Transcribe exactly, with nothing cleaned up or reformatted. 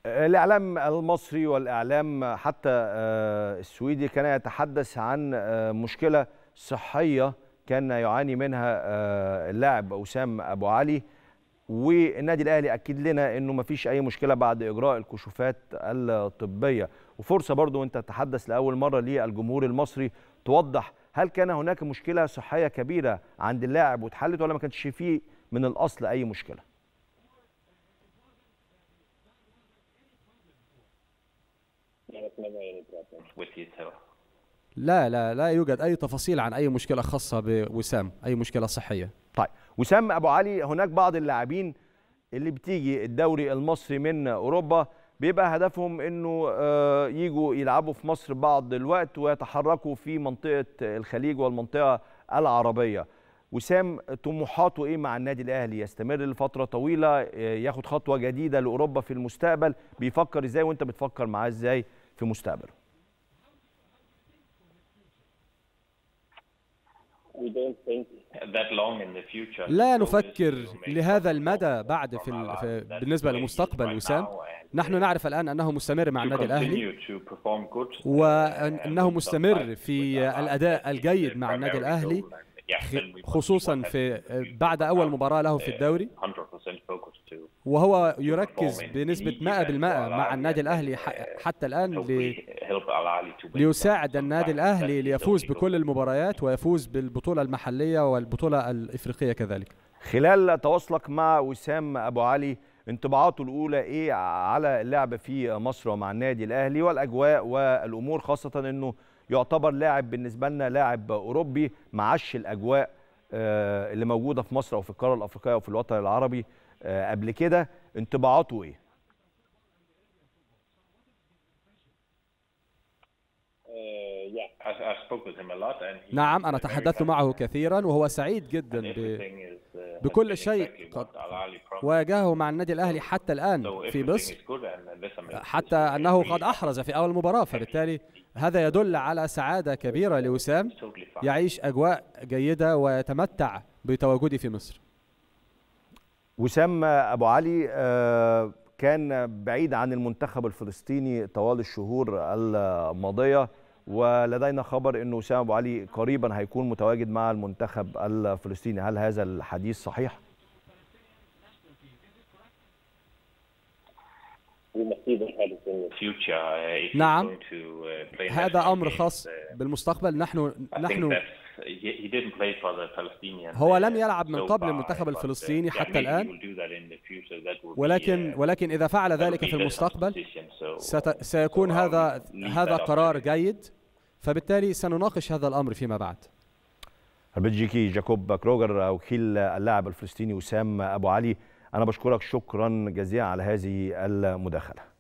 الإعلام المصري والإعلام حتى السويدي كان يتحدث عن مشكلة صحية كان يعاني منها اللاعب وسام أبو علي، والنادي الأهلي أكد لنا أنه ما فيش أي مشكلة بعد إجراء الكشوفات الطبية. وفرصة برضو أنت تتحدث لأول مرة للجمهور المصري توضح هل كان هناك مشكلة صحية كبيرة عند اللاعب واتحلت ولا ما كانش فيه من الأصل أي مشكلة؟ لا لا لا يوجد أي تفاصيل عن أي مشكلة خاصة بوسام، أي مشكلة صحية. طيب وسام أبو علي، هناك بعض اللاعبين اللي بتيجي الدوري المصري من أوروبا بيبقى هدفهم إنه يجوا يلعبوا في مصر بعض الوقت ويتحركوا في منطقة الخليج والمنطقة العربية. وسام طموحاته إيه مع النادي الأهلي؟ يستمر لفترة طويلة، ياخد خطوة جديدة لأوروبا في المستقبل، بيفكر إزاي وأنت بتفكر معاه إزاي في مستقبله؟ لا نفكر لهذا المدى بعد في, في بالنسبة لمستقبل وسام. نحن نعرف الآن أنه مستمر مع النادي الأهلي وأنه مستمر في الأداء الجيد مع النادي الأهلي، خصوصا في بعد أول مباراة له في الدوري، وهو يركز بنسبة مئة بالمئة مع النادي الأهلي حتى الآن لي ليساعد النادي الأهلي ليفوز بكل المباريات ويفوز بالبطولة المحلية والبطولة الإفريقية كذلك. خلال تواصلك مع وسام أبو علي، انطباعاته الأولى إيه على اللعب في مصر ومع النادي الأهلي والأجواء والأمور، خاصة أنه يعتبر لاعب بالنسبة لنا لاعب أوروبي معش الأجواء اللي موجودة في مصر أو في القارة الأفريقية أو في الوطن العربي قبل كده، انطباعاته إيه؟ نعم أنا تحدثت معه كثيرا وهو سعيد جدا بكل شيء قد واجهه مع النادي الأهلي حتى الآن في مصر، حتى أنه قد أحرز في أول مباراة، فبالتالي هذا يدل على سعادة كبيرة لوسام، يعيش أجواء جيدة ويتمتع بتواجده في مصر. وسام أبو علي كان بعيد عن المنتخب الفلسطيني طوال الشهور الماضية، ولدينا خبر أنه وسام أبو علي قريبا هيكون متواجد مع المنتخب الفلسطيني، هل هذا الحديث صحيح؟ نعم هذا أمر خاص بالمستقبل. نحن نحن هو لم يلعب من قبل المنتخب الفلسطيني حتى الآن، ولكن ولكن إذا فعل ذلك في المستقبل سيكون هذا هذا قرار جيد، فبالتالي سنناقش هذا الأمر فيما بعد. البلجيكي جاكوب كروجر وكيل اللاعب الفلسطيني وسام أبو علي، أنا بشكرك شكرا جزيلا على هذه المداخلة.